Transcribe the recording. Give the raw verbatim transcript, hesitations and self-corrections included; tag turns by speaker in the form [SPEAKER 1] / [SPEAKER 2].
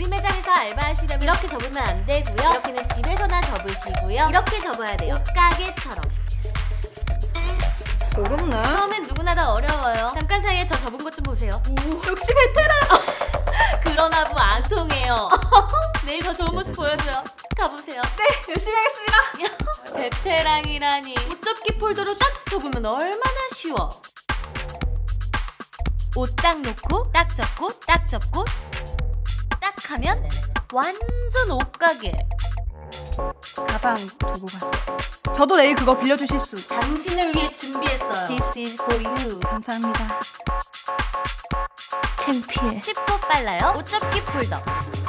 [SPEAKER 1] 우리 매장에서 알바하시려면 이렇게 접으면 안 되고요. 이렇게는 집에서나 접으시고요. 이렇게 접어야 돼요. 옷가게처럼.
[SPEAKER 2] 어렵네.
[SPEAKER 1] 처음엔 누구나 다 어려워요. 잠깐 사이에 저 접은 것 좀 보세요. 오, 역시 베테랑! 그러나 뭐 안 통해요. 내일 더 좋은 모습 보여줘요. 가보세요.
[SPEAKER 2] 네, 열심히 하겠습니다.
[SPEAKER 1] 베테랑이라니. 옷접기 폴더로 딱 접으면 얼마나 쉬워. 옷 딱 놓고 딱 접고 딱 접고 딱 하면 완전 옷가게.
[SPEAKER 2] 가방 두고 가세요. 저도 내일 그거 빌려주실 수.
[SPEAKER 1] 당신을 위해 준비했어요.
[SPEAKER 2] This is for you. 감사합니다. 창피해.
[SPEAKER 1] 쉽고 빨라요. 옷접기 폴더.